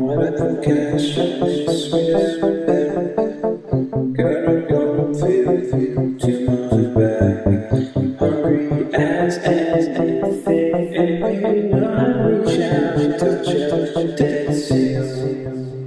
the cash is with them. Gotta go feel to my back. Hungry as anything. I reach out, touch a dead seal.